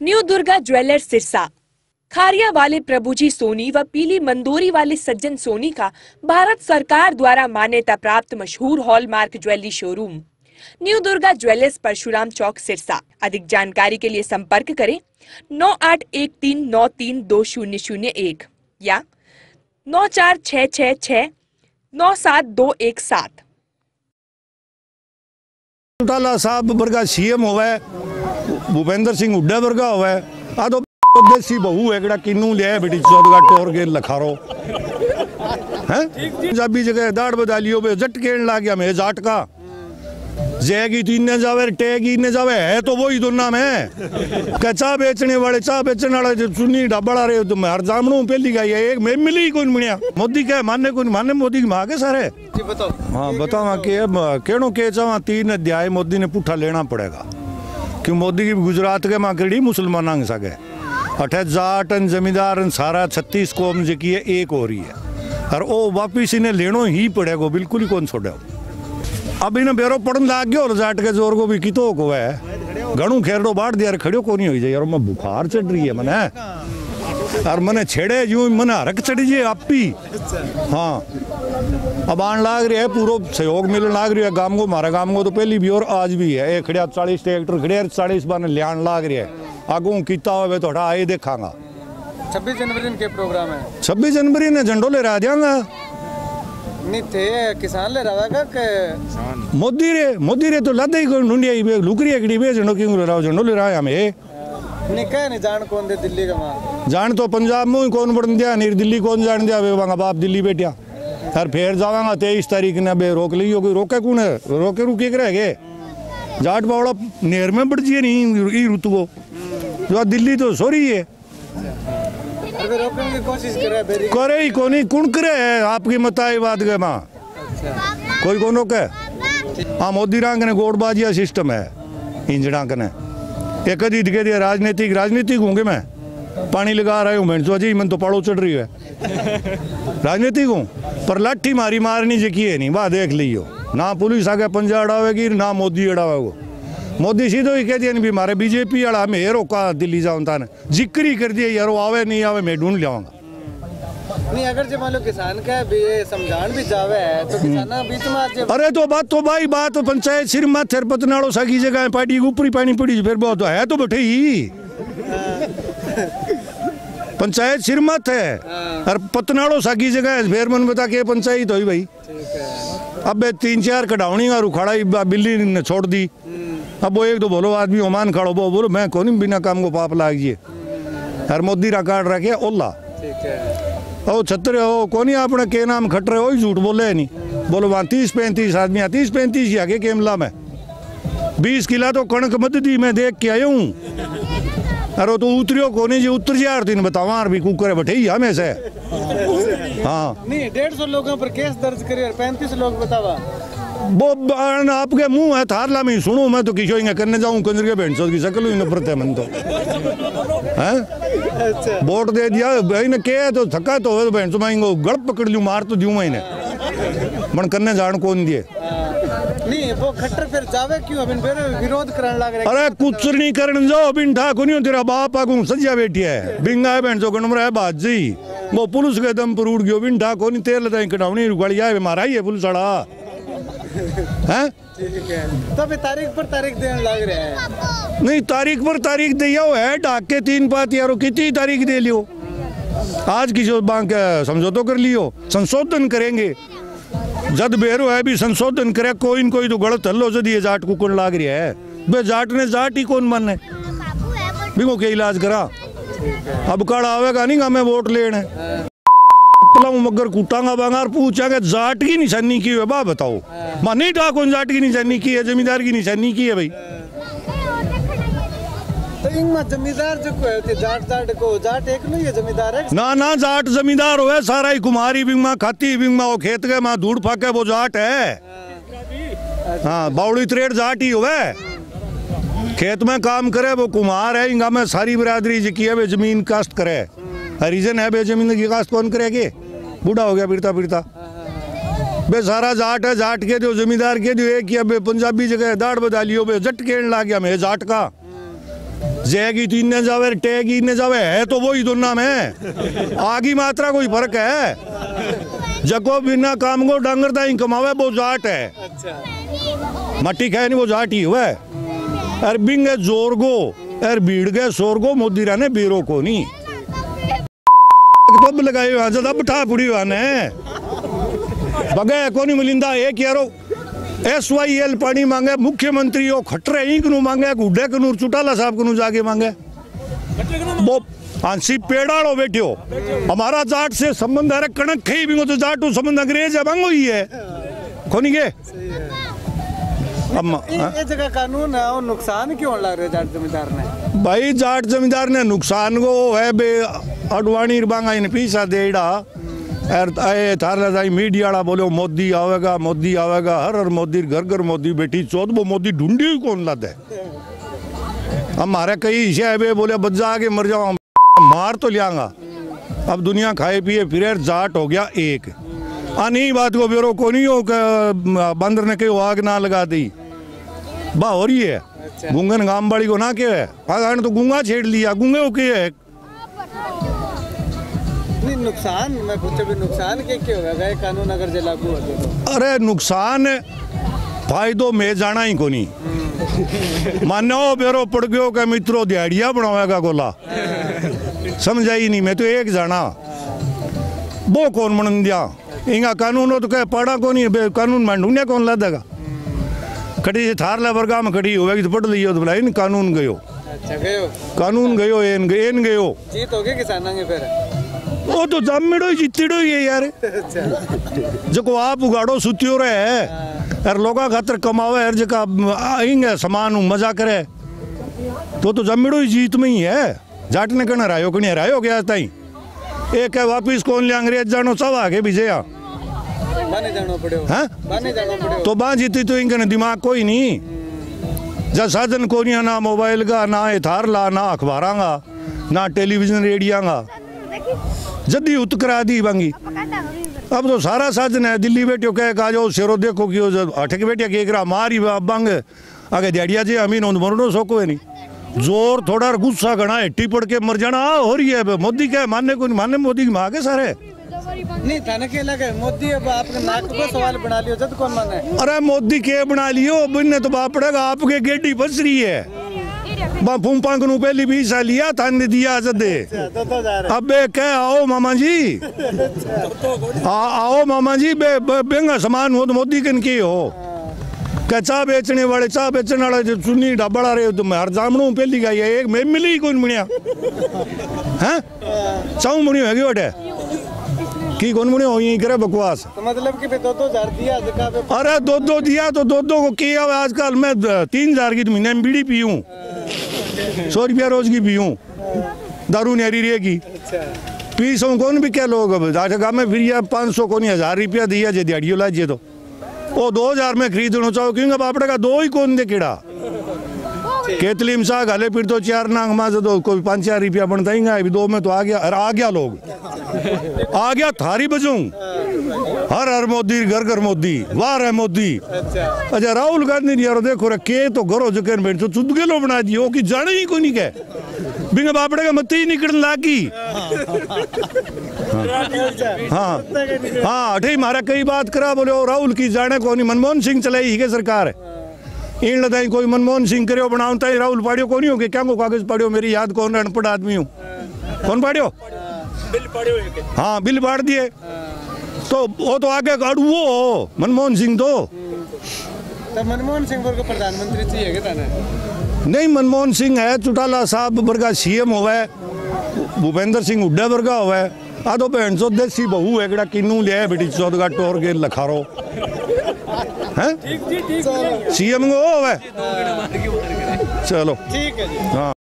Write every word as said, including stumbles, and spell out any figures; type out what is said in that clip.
New Durga jewellers Sirsa. Kharia वाले प्रभुजी सोनी व पीली मंदोरी वाले सज्जन सोनी का भारत सरकार द्वारा मान्यता प्राप्त मशहूर hallmark jewellery showroom new Durga jewellers, Parshuram Chowk, Sirsa. अधिक जानकारी के लिए संपर्क करें नौ आठ एक तीन नौ तीन दो शून्य शून्य एक या नौ चार छह छह छह नौ सात दो एक सात। टाला साहब वर्गा सीएम होवे, भूपेंद्र सिंह हुड्डा वर्गा होवे, आ तो देसी बहू है कड़ा किन्नू ले बेटी चौदगा टोर के लखारो हैं पंजाबी जगह दाढ़ बदा लियो बे जट केन ला गया मैं जाट का जैगी तीन ने जावे टेगी ने जावे है तो वही दोनों में कच्चा बेचने वाले चाह बेचने वाले जो सुन्नी ढाबड़ा रहे तो हर जामनों पहली गई है एक मैं मिली कौन मिलिया मोदी का मानने कौन मानने मोदी की मांगे सारे बताओ। हाँ बताओ कि केनो के चाह तीन अध्याय मोदी ने पुठा लेना पड़ेगा क्यों मोदी की गुजरात के माँ कड़ी मुसलमान के सके अठे जाट जमींदार सारा छत्तीस कौम जी है एक हो रही है और वो वापिस इन्हें लेनो ही पड़ेगा बिल्कुल ही कौन छोड़े। अब इन्हें बेरो पड़न लाग गयो जाट के जोर को भी कितो को है घणू खेरडो बाढ़ दिया खड़ो को नहीं हो जाए यार मैं बुखार चढ़ रही है मने और मने छेड़े यूं मने हरक चढ़ी जाए आपी। हाँ अब आन लाग रही है पूरा सहयोग मिलने लाग रही है गांव को हमारा गांव को तो पहली भी और आज भी है एक खड़िया चालीस ट्रैक्टर खड़िया चालीस बार लियान लाग रही है आगू किता हुआ थोड़ा आए देखांगा। छब्बीस जनवरी के प्रोग्राम है छब्बीस जनवरी ने झंडो ले रहा दियांगा नहीं थे किसान ले रहा का मोदी रे मोदी रे तो लादे ही कोई ढूंढिया ही लुकरी एकड़ी बे झंडो क्यों ले रहा झंडो ले रहा है हमें नहीं कह नहीं जान कौन दे दिल्ली का मां जान तो पंजाब में कौन बढ़ दिया नहीं दिल्ली कौन जान दिया वे वहां बाप दिल्ली बैठिया फिर फिर जावांगा तेईस तारीख ने बे रोक लियो कोई रोके कौन है रोके रुके के रह गए जाट बावड़ा नेर में बढ़ जिए नहीं ई ऋतु को जो दिल्ली तो सोरी है रोकने की कोशिश करे करे ही कोनी कौन करे है आपकी मताई बात के माँ कोई कौन रोके। हाँ मोदी रंग ने गोड़बाजिया सिस्टम है इंजड़ा कने एक कदी दिखे दिया राजनीतिक राजनीतिक होंगे मैं पानी लगा रहा हूँ मैं अजी मन तो पाड़ो चढ़ रही है राजनीतिक हूँ पर लाठी मारी मारनी जकी है नहीं वाह देख लियो ना पुलिस आगे पंजा अड़ावेगी ना मोदी अड़ावेगो मोदी सीधो ही कह दिया भी हमारे बीजेपी वाला हमें रोका दिल्ली जाऊँ था जिक्र कर दिया यार आवे नहीं आवे मैं ढूंढ लाऊंगा नहीं अगर जो मान लो किसान का भी समझान भी जावे है तो किसान बीच में अरे तो बात तो भाई बात तो पंचायत सिर में थेर पतनाड़ो साकी जगह पार्टी ऊपरी पानी पड़ी फिर बहुत है तो बैठे ही पंचायत सिर मत है और पतनाड़ो साकी जगह फिर मन बता के पंचायत हुई भाई अब तीन चार कढ़ावनी और उखाड़ा बिल्ली ने छोड़ दी अब वो एक तो बोलो आदमी ओमान खड़ो वो बोलो मैं कौन बिना काम को पाप लागिए हर मोदी रा कार्ड रखे ओला ओ छत्र हो कोनी आपने के नाम खट रहे हो झूठ बोले नहीं बोलो वहाँ तीस पैंतीस आदमी तीस पैंतीस ही आगे केमला में बीस किला तो कणक मत दी मैं देख के आया हूँ अरे तो उतरियो कोनी जी उतर जा तीन बतावा भी कुकर बैठे ही हमें से। हाँ नहीं डेढ़ सौ लोगों पर केस दर्ज करे पैंतीस लोग बतावा वो आपके मुंह है थारला में सुनो मैं तो किशोर करने जाऊं कंजर के भेंट की शकल हुई नफरत है मन तो हैं वोट दे दिया भाई ने के तो थका तो हो भेंट मांगो गड़ पकड़ लूं मार तो दूं मैंने मन करने जान कौन दिए नहीं वो खट्टर फिर जावे क्यों अबिन फिर विरोध करने लग रहे अरे कुछ नहीं करने जाओ अबिन ठा को नहीं तेरा बाप आगू सजिया बैठी है बिंगा भेंट जो गणम रहा है बाजी वो पुलिस के दम पर उड़ गयो बिन ठा को नहीं तेल लगाई कटावनी रुकड़िया है मारा ही है पुलिस वाला हैं ठीक है तो भी तारीख पर तारीख देने लग रहे हैं नहीं तारीख पर तारीख दिया है डाक के तीन पात यारो कितनी तारीख दे लियो आज की जो बैंक समझौता कर लियो संशोधन करेंगे जद बेरो है भी संशोधन करे कोई न कोई तो गलत हल्लो जद ये जाट को कौन लाग रहा है बे जाट ने जाट ही कौन मानने बिगो के इलाज करा अब काड़ा आवेगा नहीं हमें वोट लेने मगर कूटांगा बांगार पूछांगे जाट की निशानी की है बा बताओ मां नहीं था कौन जाट की निशानी की है जमींदार की निशानी की है भाई तो इनमें जमींदार जो को है जाट जाट को जाट एक नहीं है जमींदार है ना ना जाट जमींदार हो है सारा ही कुमारी बिंगमा खाती बिंगमा वो खेत के मां धूड़ फाके वो जाट है। हाँ बावड़ी त्रेड़ जाट ही हो है खेत में काम करे वो कुमार है इंगा में सारी बिरादरी जी की है वे जमीन कास्ट करे हरिजन है बे जमीन की कास्ट कौन करेगी बूढ़ा हो गया फिरता फिरता बे सारा जाट है जाट के जो जमींदार के जो एक पंजाबी जगह दाढ़ बदा लियो बे जट केन ला गया मैं जाट का जैगी तो इन्ने जावे टेगी इन्ने जावे है तो वही दोनों में आगी मात्रा कोई फर्क है। जको बिना काम को डांगर दाई कमावे वो जाट है। अच्छा मट्टी खाए नहीं वो जाट ही हुआ है। अर बिंगे जोर गो अर भीड़ गए शोर गो मोदी रहने बीरो को नहीं पब लगाए हुआ ज्यादा बिठा पुड़ी हुआ ने बगे को नहीं मिलिंदा एक यारो एस वाई एल पानी मांगे मुख्यमंत्री ओ खटरे ही कनु मांगे गुड्डे कनूर चौटाला साहब कनु जाके मांगे वो हांसी पेड़ाड़ो बैठो हमारा जाट से संबंध है कणक खई भी तो जाट संबंध अंग्रेज है मांगो ही है कोनी के अब ये जगह कानून है और नुकसान क्यों लग रहे जाट जमींदार ने? भाई जाट जमींदार ने नुकसान को है बे अडवाणी बांगा इन पीसा देड़ा मीडिया वाला बोलो मोदी आवेगा मोदी आवेगा हर हर मोदी घर घर मोदी बेटी चौथ वो मोदी ढूंढी हुई कौन लाता है? हमारे कई हिस्से है बे बोले बच्चा आगे मर जाओ मार तो लियांगा। अब दुनिया खाए पिए फिर जाट हो गया एक अनी बात को बेरो को नहीं हो बंदर ने कहीं आग ना लगा दी बा हो रही है। गुंगन गाम बाड़ी को ना के है आगे तो गुंगा छेड़ लिया गुंगे को के है नहीं नुकसान मैं पूछे भी नुकसान के क्या होगा ये कानून अगर जे लागू हो तो? अरे नुकसान फायदो में जाना ही को नहीं मानो बेरो पड़ गयो का मित्रों दिहाड़िया बनावेगा गोला समझा ही नहीं मैं तो एक जाना वो कौन मन दिया इंगा कानून हो तो कह पढ़ा को नहीं कानून मान ढूंढिया कौन ला देगा खड़ी से थार वर्गा में खड़ी होगी तो पढ़ लियो तो बोला इन कानून गयो। अच्छा गयो कानून गयो एन एन गयो जीत हो गए किसान के फिर वो तो जमीड़ो ही जीतीड़ो ही है यार। जो आप उगाड़ो सुतियो रहे है यार लोगा खातर कमावे हर जगह आएंगे सामान मजा करे तो तो जमीड़ो ही जीत में ही है। जाट ने कहना रायो कहीं रायो गया ताई एक है वापिस कौन लिया अंग्रेज जानो सब आगे विजया बाने जानो पड़ेगा हाँ बाने जानो पड़ेगा तो बां जीती तो इनका दिमाग कोई नहीं जब साधन को नहीं ना मोबाइल का ना इथार ला ना अखबार का ना टेलीविजन रेडिया का जल्दी उत करा दी बंगी अब तो सारा साधन है। दिल्ली बैठो कह का जाओ शेरो देखो कि अठक बैठिया के करा मारी बंग आगे दिहाड़िया जे अमीन मरनो सोको है नहीं जोर थोड़ा गुस्सा घना हेटी पड़ के मर जाना हो रही है। मोदी क्या मानने को नहीं मानने मोदी की माँ के सारे नहीं थाने के लगे मोदी अब आपके नाक को सवाल बना लियो जब कौन माने? अरे मोदी के बना लियो बिन्ने तो बाप पड़ेगा आपके गेडी फंस रही है फूफा को पहली बीस साल लिया थाने दिया जदे अब कह आओ मामा जी आ, आओ मामा जी बे, बे, बेंगा सामान हो तो मोदी कन के हो क्या चाह बेचने वाले चाह बेचने वाले जो सुनी ढाबड़ा रहे तो मैं हर जामनू पहली गई है एक मैं मिली कौन बुनिया हैं चाहूँ बुनिया है कि की कौन बुनिया हो यही करे बकवास तो मतलब कि दो दो हजार दिया अरे दो दो दिया तो दो दो को किया आजकल मैं तीन हजार की महीने में बीड़ी पीऊँ सौ रुपया रोज की पीऊँ दारू नहरी रहेगी पी सौ कौन भी क्या लोग गाँव में फिर पाँच सौ कौन हजार रुपया दिया जे दिहाड़ियों लाइए तो वो दो हजार में खरीदना चाहो क्योंकि बापड़े का दो ही कौन दे किड़ा केतलीम सा गाले फिर तो चार नांग माँ तो कोई पाँच चार रुपया बनता ही अभी दो में तो आ गया अरे आ गया लोग आ गया थारी बजूं हर हर मोदी घर घर मोदी वाह है मोदी। अच्छा राहुल गांधी यार देखो रे के तो घरों जगह बैठ तो चुद गेलो बना दियो कि जाने ही कोई नहीं कह बिंगा बापड़े का मत ही निकलने लागी हाँ हाँ अठे मारा कई बात करा बोले राहुल की जाने को नहीं मनमोहन सिंह चलाई ही के सरकार इन लदाई कोई मनमोहन सिंह करो बनाता ही राहुल पाड़ियो को नहीं हो क्या को कागज पढ़ियो मेरी याद कौन अनपढ़ आदमी हूँ कौन पाड़ियो बिल पाड़ियो हाँ बिल पाड़ दिए तो वो तो आगे काड़ू वो मनमोहन सिंह तो तो मनमोहन सिंह वर्ग प्रधानमंत्री चाहिए क्या नहीं मनमोहन सिंह है चौटाला साहब वर्गा सीएम हुआ है भूपेंद्र सिंह हुड्डा वर्गा हुआ है आ तो भैन चो देसी बहू है कि किन्नू लिया बेटी चौथ का टोर के लखारो हैं सीएम को हो चलो ठीक है जी हाँ।